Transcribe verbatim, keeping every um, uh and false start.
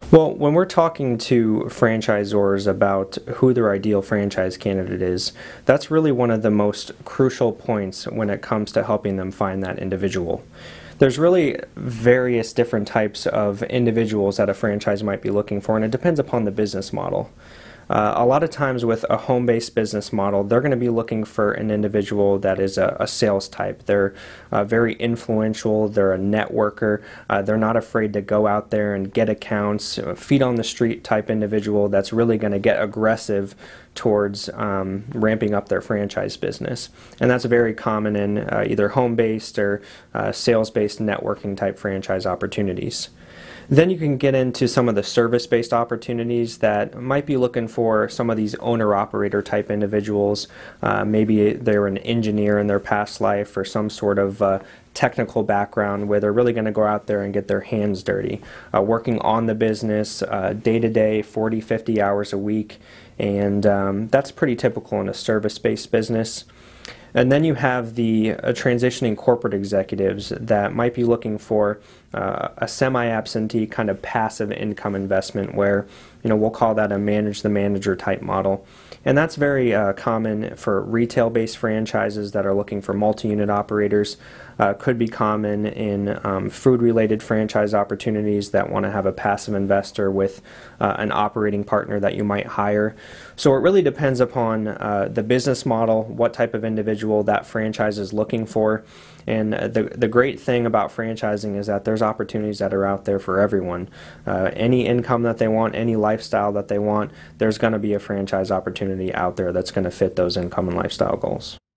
Well, when we're talking to franchisors about who their ideal franchise candidate is, that's really one of the most crucial points when it comes to helping them find that individual. There's really various different types of individuals that a franchise might be looking for, and it depends upon the business model. Uh, a lot of times with a home-based business model, they're going to be looking for an individual that is a, a sales type. They're uh, very influential, they're a networker, uh, they're not afraid to go out there and get accounts, a feet on the street type individual that's really going to get aggressive towards um, ramping up their franchise business. And that's very common in uh, either home-based or uh, sales-based networking type franchise opportunities. Then you can get into some of the service-based opportunities that might be looking for some of these owner-operator type individuals. Uh, maybe they're an engineer in their past life or some sort of uh, technical background where they're really going to go out there and get their hands dirty, uh, working on the business uh, day-to-day, forty, fifty hours a week, and um, that's pretty typical in a service-based business. And then you have the uh, transitioning corporate executives that might be looking for uh, a semi-absentee kind of passive income investment where, you know, we'll call that a manage the manager type model. And that's very uh, common for retail-based franchises that are looking for multi-unit operators. Uh, could be common in um, food-related franchise opportunities that want to have a passive investor with uh, an operating partner that you might hire. So it really depends upon uh, the business model, what type of individual that franchise is looking for. And uh, the, the great thing about franchising is that there's opportunities that are out there for everyone. Uh, any income that they want, any lifestyle that they want, there's going to be a franchise opportunity out there that's going to fit those income and lifestyle goals.